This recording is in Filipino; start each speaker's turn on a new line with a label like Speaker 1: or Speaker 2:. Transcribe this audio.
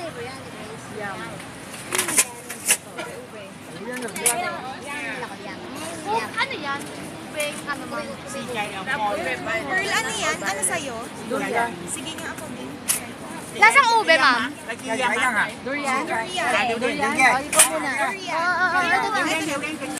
Speaker 1: flavor yan, guys.
Speaker 2: Yum.
Speaker 1: Ano yan? Ube, ano man?
Speaker 3: Pearl, ano yan? Ano sa'yo?
Speaker 2: Durian.
Speaker 3: Sige nga ako din.
Speaker 1: Lasang ube, ma'am?
Speaker 2: Durian.
Speaker 3: Durian.
Speaker 1: Durian. Oh, ikaw muna.
Speaker 3: Durian.
Speaker 1: Oo, oo, oo.